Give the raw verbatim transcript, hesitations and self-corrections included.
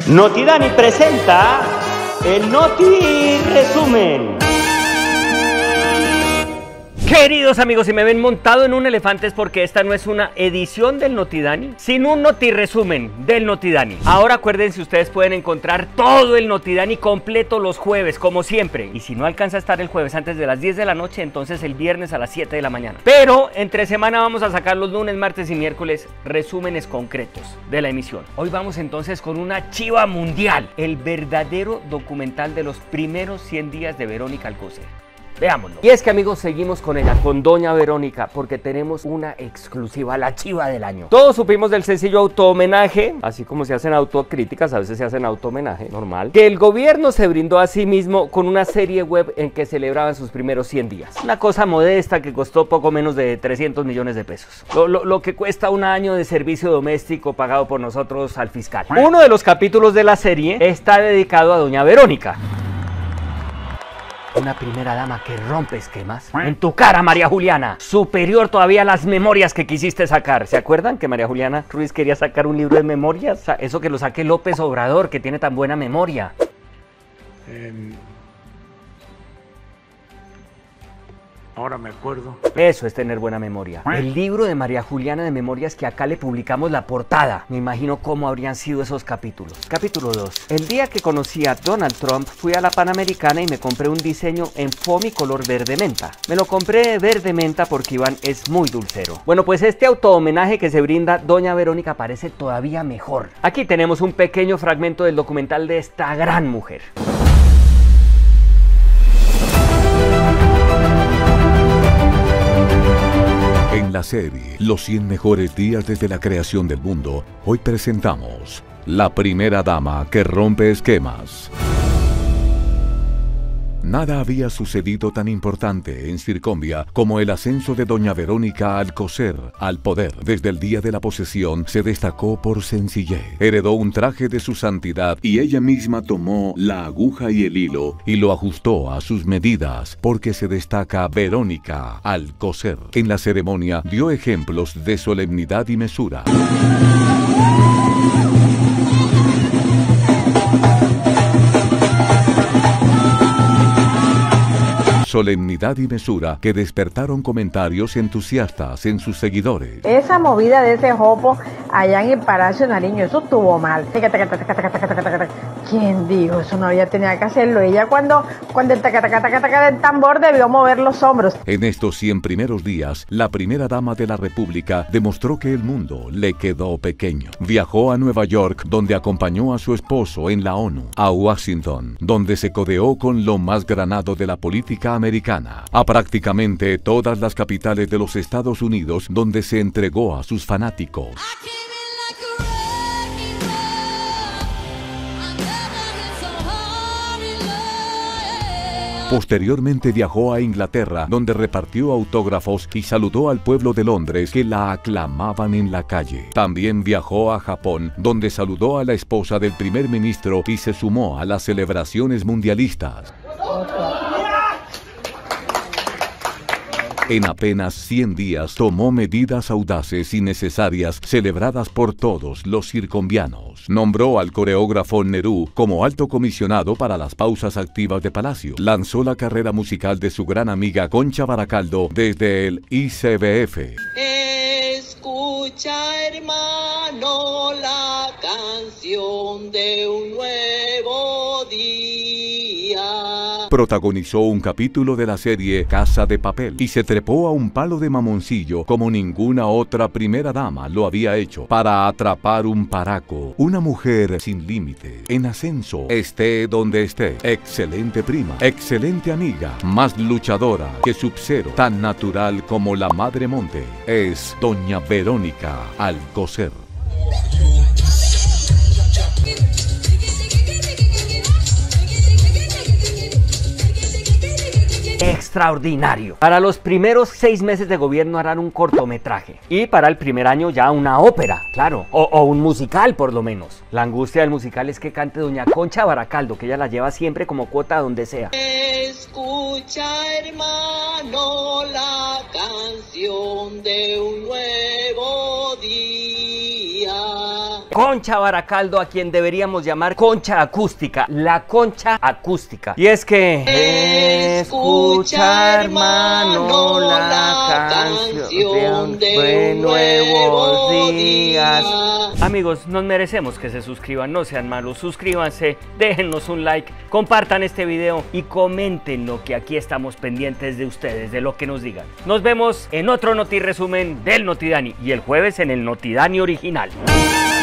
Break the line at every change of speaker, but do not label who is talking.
Notidani presenta el Noti Resumen. Queridos amigos, si me ven montado en un elefante es porque esta no es una edición del Notidani, sino un Noti Resumen del Notidani. Ahora acuérdense, ustedes pueden encontrar todo el Notidani completo los jueves, como siempre. Y si no alcanza a estar el jueves antes de las diez de la noche, entonces el viernes a las siete de la mañana. Pero entre semana vamos a sacar los lunes, martes y miércoles resúmenes concretos de la emisión. Hoy vamos entonces con una chiva mundial, el verdadero documental de los primeros cien días de Verónica Alcocer. Veámoslo. Y es que amigos, seguimos con ella, con doña Verónica, porque tenemos una exclusiva, la chiva del año. Todos supimos del sencillo auto-homenaje, así como se hacen autocríticas, a veces se hacen auto-homenaje, normal, que el gobierno se brindó a sí mismo con una serie web en que celebraban sus primeros cien días. Una cosa modesta que costó poco menos de trescientos millones de pesos. Lo, lo, lo que cuesta un año de servicio doméstico pagado por nosotros al fiscal. Uno de los capítulos de la serie está dedicado a doña Verónica. Una primera dama que rompe esquemas. En tu cara, María Juliana. Superior todavía a las memorias que quisiste sacar. ¿Se acuerdan que María Juliana Ruiz quería sacar un libro de memorias? O sea, eso que lo saque López Obrador, que tiene tan buena memoria. Eh...
Ahora me acuerdo.
Eso es tener buena memoria. El libro de María Juliana de memorias, que acá le publicamos la portada. Me imagino cómo habrían sido esos capítulos. Capítulo dos. El día que conocí a Donald Trump, fui a la Panamericana y me compré un diseño en foamy color verde menta. Me lo compré verde menta porque Iván es muy dulcero. Bueno, pues este auto-homenaje que se brinda doña Verónica parece todavía mejor. Aquí tenemos un pequeño fragmento del documental de esta gran mujer.
En la serie Los cien mejores días desde la creación del mundo, hoy presentamos La primera dama que rompe esquemas. Nada había sucedido tan importante en Circonvia como el ascenso de doña Verónica Alcocer al poder. Desde el día de la posesión se destacó por sencillez. Heredó un traje de su santidad y ella misma tomó la aguja y el hilo y lo ajustó a sus medidas, porque se destaca Verónica Alcocer. En la ceremonia dio ejemplos de solemnidad y mesura. Solemnidad y mesura que despertaron comentarios entusiastas en sus seguidores.
Esa movida de ese jopo allá en el Palacio Nariño, eso estuvo mal. ¿Quién dijo? Eso no había tenía que hacerlo. Ella cuando, cuando el tacataca del tambor debió mover los hombros.
En estos cien primeros días, la primera dama de la República demostró que el mundo le quedó pequeño. Viajó a Nueva York, donde acompañó a su esposo en la ONU, a Washington, donde se codeó con lo más granado de la política americana. Americana, a prácticamente todas las capitales de los Estados Unidos, donde se entregó a sus fanáticos. Posteriormente viajó a Inglaterra, donde repartió autógrafos y saludó al pueblo de Londres, que la aclamaban en la calle. También viajó a Japón, donde saludó a la esposa del primer ministro y se sumó a las celebraciones mundialistas. En apenas cien días tomó medidas audaces y necesarias celebradas por todos los circunvianos. Nombró al coreógrafo Nerú como alto comisionado para las pausas activas de Palacio. Lanzó la carrera musical de su gran amiga Concha Baracaldo desde el I C B F.
Escucha, hermano, la canción de un nuevo día.
Protagonizó un capítulo de la serie Casa de Papel y se trepó a un palo de mamoncillo como ninguna otra primera dama lo había hecho para atrapar un paraco. Una mujer sin límite, en ascenso, esté donde esté. Excelente prima, excelente amiga, más luchadora que Sub-Zero, tan natural como la Madre Monte. Es doña Verónica Alcocer.
Extraordinario. Para los primeros seis meses de gobierno harán un cortometraje y para el primer año ya una ópera, claro, o, o un musical por lo menos. La angustia del musical es que cante doña Concha Baracaldo, que ella la lleva siempre como cuota donde sea.
Escucha, hermano, la canción de un nuevo día.
Concha Baracaldo, a quien deberíamos llamar Concha Acústica, la Concha Acústica. Y es que escucha, hermano, la canción de nuevos días. Amigos, nos merecemos que se suscriban, no sean malos, suscríbanse, déjennos un like, compartan este video y comenten lo que aquí estamos pendientes de ustedes, de lo que nos digan. Nos vemos en otro Noti Resumen del Notidani y el jueves en el Notidani original.